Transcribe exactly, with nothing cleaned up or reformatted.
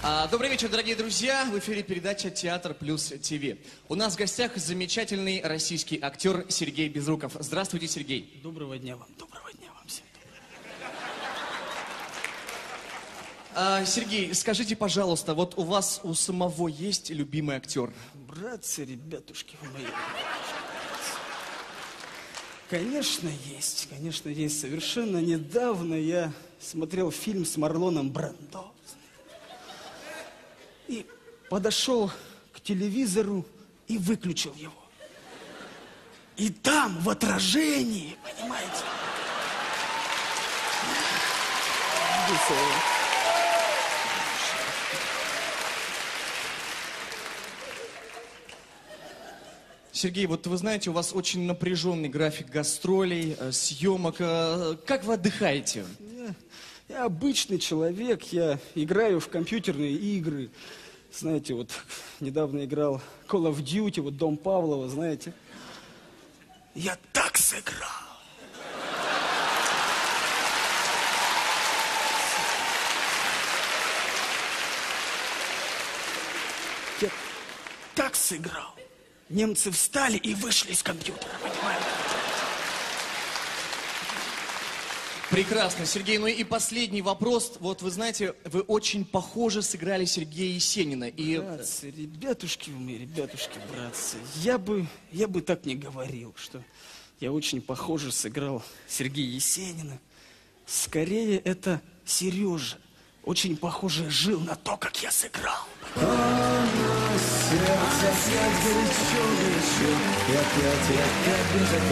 А, Добрый вечер, дорогие друзья. В эфире передача «Театр плюс ТВ». У нас в гостях замечательный российский актер Сергей Безруков. Здравствуйте, Сергей. Доброго дня вам, доброго дня вам всем. А, Сергей, скажите, пожалуйста, вот у вас у самого есть любимый актер? Братцы, ребятушки вы мои. Конечно, есть, конечно, есть. Совершенно недавно я смотрел фильм с Марлоном Брандо. И подошел к телевизору и выключил его. И там, в отражении, понимаете? Сергей, вот вы знаете, у вас очень напряженный график гастролей, э, съемок. Э, Как вы отдыхаете? Я, я обычный человек, я играю в компьютерные игры. Знаете, вот недавно играл Call of Duty, вот Дом Павлова, знаете. Я так сыграл. Я так сыграл. Немцы встали и вышли из компьютера, понимаете? Прекрасно, Сергей. Ну и последний вопрос. Вот вы знаете, вы очень похоже сыграли Сергея Есенина. И... Братцы, ребятушки вы мои, ребятушки, братцы. Я бы, я бы так не говорил, что я очень похоже сыграл Сергея Есенина. Скорее, это Сережа. Очень похоже жил на то, как я сыграл. Сердце опять горячо, горячо, и опять, и опять